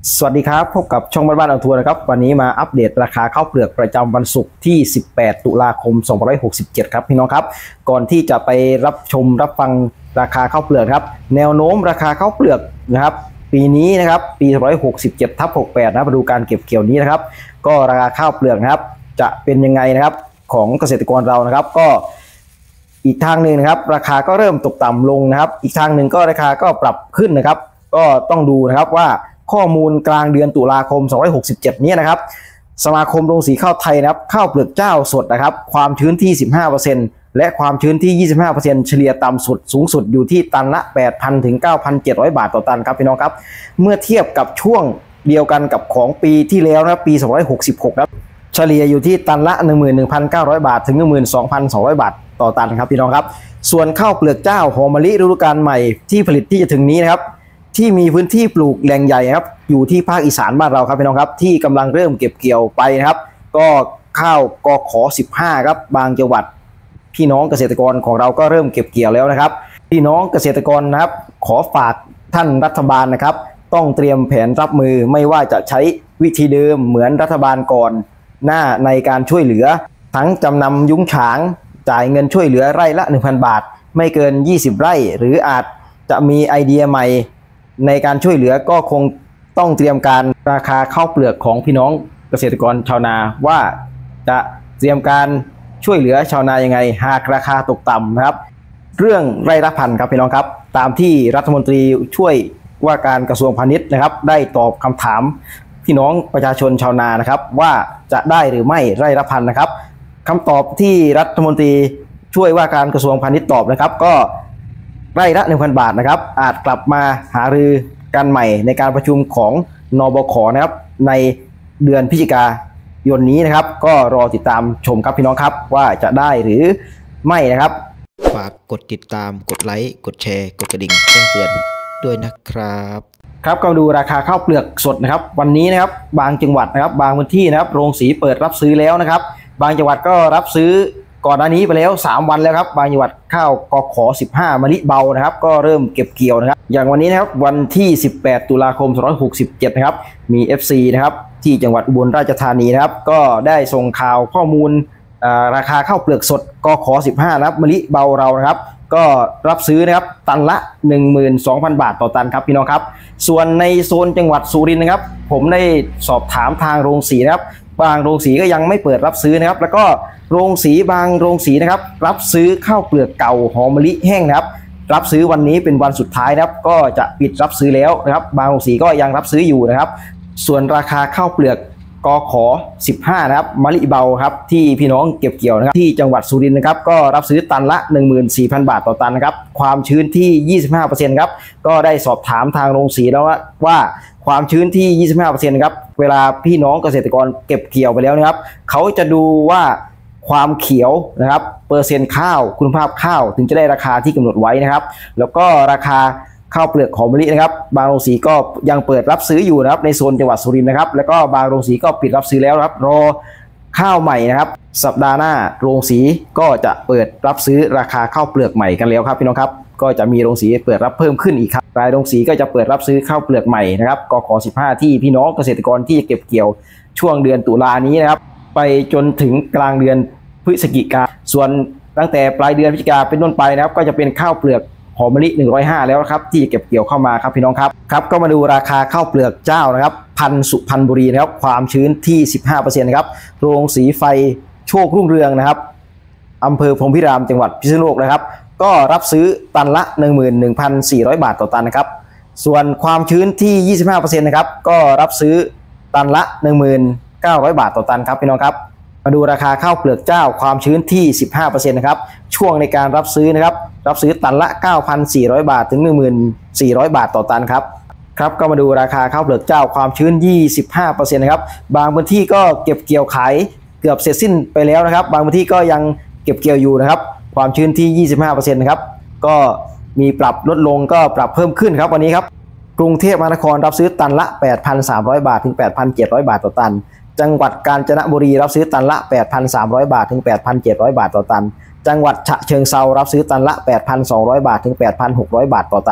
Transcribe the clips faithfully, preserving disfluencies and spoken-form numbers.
สวัสดีครับพบกับช่องบ้านบ้านออนทัวร์นะครับวันนี้มาอัปเดตราคาข้าวเปลือกประจำวันศุกร์ที่สิบแปดตุลาคมสองพันห้าร้อยหกสิบเจ็ดครับพี่น้องครับก่อนที่จะไปรับชมรับฟังราคาข้าวเปลือกครับแนวโน้มราคาข้าวเปลือกนะครับปีนี้นะครับปีสองพันห้าร้อยหกสิบเจ็ดทับหกสิบแปดนะมาดูการเก็บเกี่ยวนี้นะครับก็ราคาข้าวเปลือกนะครับจะเป็นยังไงนะครับของเกษตรกรเรานะครับก็อีกทางหนึ่งนะครับราคาก็เริ่มตกต่ำลงนะครับอีกทางหนึ่งก็ราคาก็ปรับขึ้นนะครับก็ต้องดูนะครับว่าข้อมูลกลางเดือนตุลาคมสองพันห้าร้อยหกสิบเจ็ดนี้นะครับสมาคมโรงสีข้าวไทยนะครับข้าวเปลือกเจ้าสดนะครับความชื้นที่ สิบห้าเปอร์เซ็นต์ และความชื้นที่ ยี่สิบห้าเปอร์เซ็นต์ เฉลี่ยต่ำสุดสูงสุดอยู่ที่ตันละ แปดพัน ถึง เก้าพันเจ็ดร้อย บาทต่อตันครับพี่น้องครับเมื่อเทียบกับช่วงเดียวกันกับของปีที่แล้วนะปีสองพันห้าร้อยหกสิบหกครับเฉลี่ยอยู่ที่ตันละ หนึ่งหมื่นหนึ่งพันเก้าร้อย บาทถึง หนึ่งหมื่นสองพันสองร้อย บาทต่อตันครับพี่น้องครับส่วนข้าวเปลือกเจ้าหอมมะลิฤดูกาลใหม่ที่ผลิตที่จะถึงนี้นะครับที่มีพื้นที่ปลูกแหล่งใหญ่ครับอยู่ที่ภาคอีสานบ้านเราครับพี่น้องครับที่กำลังเริ่มเก็บเกี่ยวไปนะครับก็ข้าวกขสิบห้าครับบางจังหวัดพี่น้องเกษตรกรของเราก็เริ่มเก็บเกี่ยวแล้วนะครับพี่น้องเกษตรกรนะครับขอฝากท่านรัฐบาลนะครับต้องเตรียมแผนรับมือไม่ว่าจะใช้วิธีเดิมเหมือนรัฐบาลก่อนหน้าในการช่วยเหลือทั้งจำนำยุ้งฉางจ่ายเงินช่วยเหลือไร่ละ หนึ่งพัน บาทไม่เกินยี่สิบไร่หรืออาจจะมีไอเดียใหม่ในการช่วยเหลือก็คงต้องเตรียมการราคาข้าวเปลือกของพี่น้องเกษตรกรชาวนาว่าจะเตรียมการช่วยเหลือชาวนายังไงหากราคาตกต่ำนะครับเรื่องไร่ละพันครับพี่น้องครับตามที่รัฐมนตรีช่วยว่าการกระทรวงพาณิชย์นะครับได้ตอบคำถามพี่น้องประชาชนชาวนานะครับว่าจะได้หรือไม่ไร่ละพันนะครับคำตอบที่รัฐมนตรีช่วยว่าการกระทรวงพาณิชย์ตอบนะครับก็ไร่ละ หนึ่งพัน บาทนะครับอาจกลับมาหารือกันใหม่ในการประชุมของนบขนะครับในเดือนพฤศจิกายนนี้นะครับก็รอติดตามชมครับพี่น้องครับว่าจะได้หรือไม่นะครับฝากกดติดตามกดไลค์กดแชร์กดกระดิ่งแจ้งเตือนด้วยนะครับครับก็ดูราคาข้าวเปลือกสดนะครับวันนี้นะครับบางจังหวัดนะครับบางพื้นที่นะครับโรงสีเปิดรับซื้อแล้วนะครับบางจังหวัดก็รับซื้อก่อนหน้านี้ไปแล้วสามวันแล้วครับบางจังหวัดข้าวกขสิบห้ามะลิเบานะครับก็เริ่มเก็บเกี่ยวนะครับอย่างวันนี้นะครับวันที่สิบแปดตุลาคมสองพันห้าร้อยหกสิบเจ็ดนะครับมี เอฟ ซี นะครับที่จังหวัดอุบลราชธานีนะครับก็ได้ส่งข่าวข้อมูลราคาข้าวเปลือกสดกขสิบห้านะครับมะลิเบาเรานะครับก็รับซื้อนะครับตันละ หนึ่งหมื่นสองพัน บาทต่อตันครับพี่น้องครับส่วนในโซนจังหวัดสุรินทร์นะครับผมได้สอบถามทางโรงสีนะครับบางโรงสีก็ยังไม่เปิดรับซื้อนะครับแล้วก็โรงสีบางโรงสีนะครับรับซื้อข้าวเปลือกเก่าหอมมะลิแห้งนะครับรับซื้อวันนี้เป็นวันสุดท้ายนะครับก็จะปิดรับซื้อแล้วนะครับบางโรงสีก็ยังรับซื้ออยู่นะครับส่วนราคาข้าวเปลือกกขสิบห้านะครับมะลิเบาครับที่พี่น้องเก็บเกี่ยวนะครับที่จังหวัดสุรินทร์นะครับก็รับซื้อตันละ หนึ่งหมื่นสี่พัน บาทต่อตันนะครับความชื้นที่ ยี่สิบห้าเปอร์เซ็นต์ ครับก็ได้สอบถามทางโรงสีแล้วว่าความชื้นที่ ยี่สิบห้าเปอร์เซ็นต์ ครับเวลาพี่น้องเกษตรกรเก็บเกี่ยวไปแล้วนะครับเขาจะดูว่าความเขียวนะครับเปอร์เซ็นต์ข้าวคุณภาพข้าวถึงจะได้ราคาที่กำหนดไว้นะครับแล้วก็ราคาข้าวเปลือกหอมมะลินะครับบางโรงสีก็ยังเปิดรับซื้ออยู่นะครับในโซนจังหวัดสุรินทร์นะครับแล้วก็บางโรงสีก็ปิดรับซื้อแล้วครับรอข้าวใหม่นะครับสัปดาห์หน้าโรงสีก็จะเปิดรับซื้อราคาข้าวเปลือกใหม่กันแล้วครับพี่น้องครับก็จะมีโรงสีเปิดรับเพิ่มขึ้นอีกครับรายโรงสีก็จะเปิดรับซื้อข้าวเปลือกใหม่นะครับกขสิบห้าที่พี่น้องเกษตรกรที่จะเก็บเกี่ยวช่วงเดือนตุลานี้นะครับไปจนถึงกลางเดือนพฤศจิกาส่วนตั้งแต่ปลายเดือนพฤศจิกาเป็นต้นไปนะครับก็จะเป็นข้าวเปลือกหอมมะลิหนึ่งร้อยห้าแล้วครับที่เก็บเกี่ยวเข้ามาครับพี่น้องครับครับก็มาดูราคาข้าวเปลือกเจ้านะครับพันธุ์สุพรรณบุรีนะครับความชื้นที่ สิบห้าเปอร์เซ็นต์ นะครับโรงสีไฟโชครุ่งเรืองนะครับอำเภอพรหมพิรามจังหวัดพิษณุโลกนะครับก็รับซื้อตันละ หนึ่งหมื่นหนึ่งพันสี่ร้อย บาทต่อตันนะครับส่วนความชื้นที่ ยี่สิบห้าเปอร์เซ็นต์ นะครับก็รับซื้อตันละ หนึ่งหมื่นเก้าร้อย บาทต่อตันครับพี่น้องครับมาดูราคาข้าวเปลือกเจ้าความชื้นที่ สิบห้าเปอร์เซ็นต์ นะครับช่วงในการรับซื้อนะครับรับซื้อตันละ เก้าพันสี่ร้อย บาทถึง หนึ่งหมื่นสี่ร้อย บาทต่อตันครับครับก็มาดูราคาข้าวเปลือกเจ้าความชื้น ยี่สิบห้าเปอร์เซ็นต์ นะครับบางพื้นที่ก็เก็บเกี่ยวขายเกือบเสร็จสิ้นไปแล้วนะครับบางพื้นที่ก็ยังเก็บเกี่ยวอยู่นะครับความชื้นที่ ยี่สิบห้าเปอร์เซ็นต์ นะครับก็มีปรับลดลงก็ปรับเพิ่มขึ้นครับวันนี้ครับกรุงเทพมหานครรับซื้อตันละ แปดพันสามร้อย บาทถึง แปดพันเจ็ดร้อย บาทต่อตันจังหวัดกาญจนบุรีรับซื้อตันละ แปดพันสามร้อย บาทถึง แปดพันเจ็ดร้อย บาทต่อตันจังหวัดฉะเชิงเทรารับซื้อตันละ แปดพันสองร้อย บาทถึง แปดพันหกร้อย บาทต่อตัน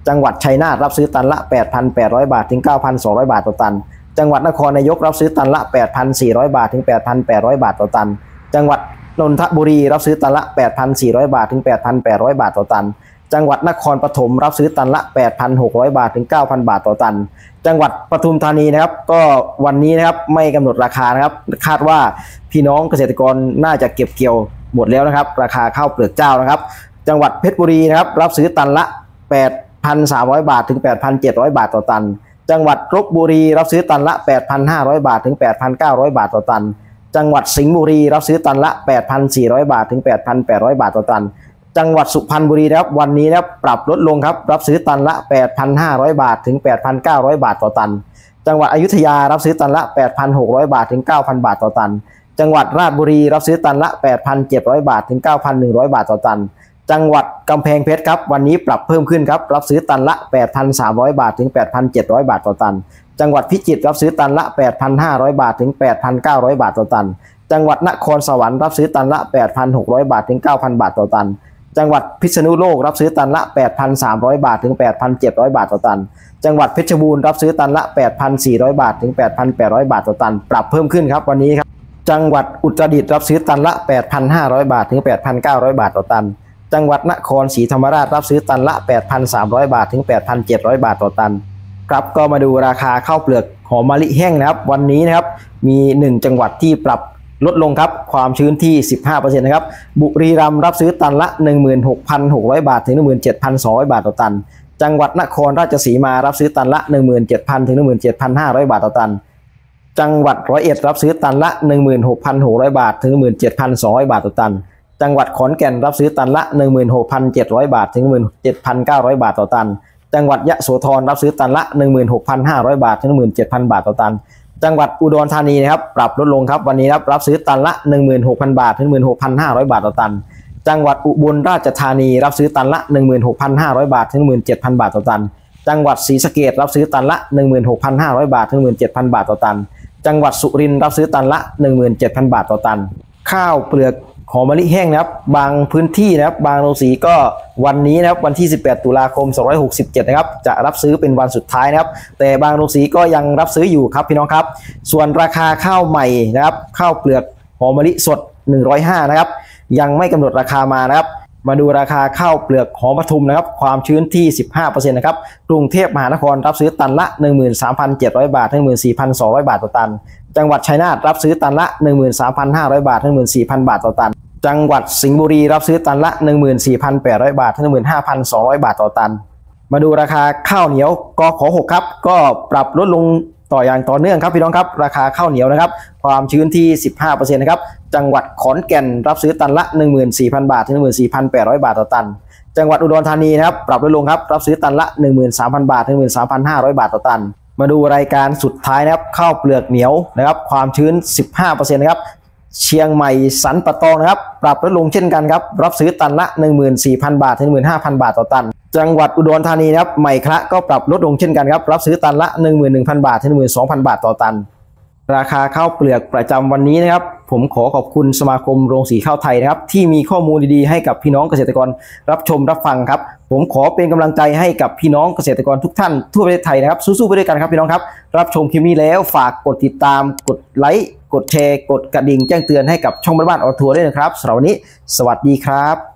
จังหวัดชัยนาทรับซื้อตันละ แปดพันแปดร้อย บาทถึง เก้าพันสองร้อย บาทต่อตันจังหวัดนครนายกรับซื้อตันละ แปดพันสี่ร้อย บาทถึง แปดพันแปดร้อย บาทต่อตันจังหวัดนนทบุรีรับซื้อตันละ แปดพันสี่ร้อย บาทถึง แปดพันแปดร้อย บาทต่อตันจังหวัดนครปฐมรับซื้อตันละ แปดพันหกร้อย บาทถึง เก้าพัน บาทต่อตันจังหวัดปทุมธานีนะครับก็วันนี้นะครับไม่กำหนดราคานะครับคาดว่าพี่น้องเกษตรกรน่าจะเก็บเกี่ยวหมดแล้วนะครับราคาข้าวเปลือกเจ้านะครับจังหวัดเพชรบุรีนะครับรับซื้อตันละ แปดพันสามร้อย บาทถึง แปดพันเจ็ดร้อย บาทต่อตันจังหวัดลพบุรีรับซื้อตันละ แปดพันห้าร้อย บาทถึง แปดพันเก้าร้อย บาทต่อตันจังหวัดสิงห์บุรีรับซื้อตันละ แปดพันสี่ร้อย บาทถึง แปดพันแปดร้อย บาทต่อตันจังหวัดสุพรรณบุรีนะครับวันนี้นะครับปรับลดลงครับรับซื้อตันละ แปดพันห้าร้อย บาทถึง แปดพันเก้าร้อย บาทต่อตันจังหวัดอยุธยารับซื้อตันละ แปดพันหกร้อย บาทถึง เก้าพัน บาทต่อตันจังหวัดราชบุรีรับซื้อตันละ แปดพันเจ็ดร้อย บาทถึง เก้าพันหนึ่งร้อย บาทต่อตันจังหวัดกำแพงเพชรครับวันนี้ปรับเพิ่มขึ้นครับรับซื้อตันละ แปดพันสามร้อย บาทถึง แปดพันเจ็ดร้อย บาทต่อตันจังหวัดพิจิตรรับซื้อตันละ แปดพันห้าร้อย บาทถึง แปดพันเก้าร้อย บาทต่อตันจังหวัดนครสวรรค์รับซื้อตันละ แปดพันหกร้อย บาทถึง เก้าพัน บาทต่อตันจังหวัดพิษณุโลกรับซื้อตันละ แปดพันสามร้อย บาทถึง แปดพันเจ็ดร้อย บาทต่อตันจังหวัดเพชรบูรณ์รับซื้อตันละ แปดพันสี่ร้อย บาทถึง แปดพันแปดร้อย บาทต่อตันปรับเพิ่มขึ้นครับวันนี้ครับจังหวัดอุตรดิตถ์รับซื้อตันละ แปดพันห้าร้อย บาทถึง แปดพันเก้าร้อย บาทต่อตันจังหวัดนครศรีธรรมราชรับซื้อตันละ แปดพันสามร้อย บาทถึง แปดพันเจ็ดร้อย บาทต่อตันครับก็มาดูราคาข้าวเปลือกหอมมะลิแห้งนะครับวันนี้นะครับมีหนึ่งจังหวัดที่ปรับลดลงครับความชื้นที่ สิบห้าเปอร์เซ็นต์ นะครับบุรีรัมย์รับซื้อตันละ หนึ่งหมื่นหกพันหกร้อย บาทถึง หนึ่งหมื่นเจ็ดพันสองร้อย บาทต่อตันจังหวัดนครราชสีมารับซื้อตันละ หนึ่งหมื่นเจ็ดพัน ถึง หนึ่งหมื่นเจ็ดพันห้าร้อย บาทต่อตันจังหวัดร้อยเอ็ดรับซื้อตันละ หนึ่งหมื่นหกพันหกร้อย บาทถึง หนึ่งหมื่นเจ็ดพันสองร้อย บาทต่อตันจังหวัดขอนแก่นรับซื้อตันละ หนึ่งหมื่นหกพันเจ็ดร้อย บาทถึง หนึ่งหมื่นเจ็ดพันเก้าร้อย บาทต่อตันจังหวัดยะโสธรรับซื้อตันละ หนึ่งหมื่นหกพันห้าร้อย บาทถึง หนึ่งหมื่นเจ็ดพัน บาทต่อตันจังหวัดอุดรธานีนะครับปรับลดลงครับวันนี้ครับรับซื้อตันละ หนึ่งหมื่นหกพัน บาทถึง หนึ่งหมื่นหกพันห้าร้อย บาทต่อตันจังหวัดอุบลราชธานีรับซื้อตันละ หนึ่งหมื่นหกพันห้าร้อย บาทถึง หนึ่งหมื่นเจ็ดพัน บาทต่อตันจังหวัดศรีสะเกษรับซื้อตันละ หนึ่งหมื่นหกพันห้าร้อย บาทถึง หนึ่งหมื่นเจ็ดพัน บาทต่อตันจังหวัดสุรินทร์รับซื้อตันละ หนึ่งหมื่นเจ็ดพัน บาทต่อตันข้าวเปลือกหอมมะลิแห้งนะครับบางพื้นที่นะครับบางโรงสีก็วันนี้นะครับวันที่สิบแปดตุลาคมสองร้อยหกสิบเจ็ดนะครับจะรับซื้อเป็นวันสุดท้ายนะครับแต่บางโรงสีก็ยังรับซื้ออยู่ครับพี่น้องครับส่วนราคาข้าวใหม่นะครับข้าวเปลือกหอมมะลิสดหนึ่งร้อยห้านะครับยังไม่กำหนดราคามานะครับมาดูราคาข้าวเปลือกหอมปทุมนะครับความชื้นที่ สิบห้าเปอร์เซ็นต์ นะครับกรุงเทพมหานครรับซื้อตันละ หนึ่งหมื่นสามพันเจ็ดร้อย บาทถึง หนึ่งหมื่นสี่พันสองร้อย บาทต่อตันจังหวัดชัยนาทรับซื้อตันละ หนึ่งหมื่นสามพันห้าร้อย บาทถึง หนึ่งหมื่นสี่พัน บาทต่อตันจังหวัดสิงห์บุรีรับซื้อตันละ หนึ่งหมื่นสี่พันแปดร้อย บาทถึง หนึ่งหมื่นห้าพันสองร้อย บาทต่อตันมาดูราคาข้าวเหนียวกขหกครับก็ปรับลดลงต่ออย่างต่อเนื่องครับพี่น้องครับราคาข้าวเหนียวนะครับความชื้นที่ สิบห้าเปอร์เซ็นต์ นะครับจังหวัดขอนแก่นรับซื้อตันละ หนึ่งหมื่นสี่พัน บาทถึง หนึ่งหมื่นสี่พันแปดร้อย บาทต่อตันจังหวัดอุดรธานีนะครับปรับลดลงครับรับซื้อตันละ หนึ่งหมื่นสามพัน บาทถึง หนึ่งหมื่นสามพันห้าร้อย บาทต่อตันมาดูรายการสุดท้ายนะครับข้าวเปลือกเหนียวนะครับความชื้น สิบห้าเปอร์เซ็นต์ นะครับเชียงใหม่สันปะตองนะครับปรับลดลงเช่นกันครับรับซื้อตันละ หนึ่งหมื่นสี่พัน บาทถึง หนึ่งหมื่นห้าพัน บาทต่อตันจังหวัดอุดรธานีนะครับใหม่คละก็ปรับลดลงเช่นกันครับรับซื้อตันละ หนึ่งหมื่นหนึ่งพัน บาทถึง หนึ่งหมื่นสองพัน บาทต่อตันราคาข้าวเปลือกประจำวันนี้นะครับผมขอขอบคุณสมาคมโรงสีข้าวไทยนะครับที่มีข้อมูลดีๆให้กับพี่น้องเกษตรกรรับชมรับฟังครับผมขอเป็นกำลังใจให้กับพี่น้องเกษตรกรทุกท่านทั่วประเทศไทยนะครับสู้ๆไปด้วยกันครับพี่น้องครับรับชมคลิปนี้แล้วฝากกดติดตามกดไลค์กดแชร์กดกระดิ่งแจ้งเตือนให้กับช่องบ้านๆออทัวร์ด้วยนะครับสำหรับวันนี้สวัสดีครับ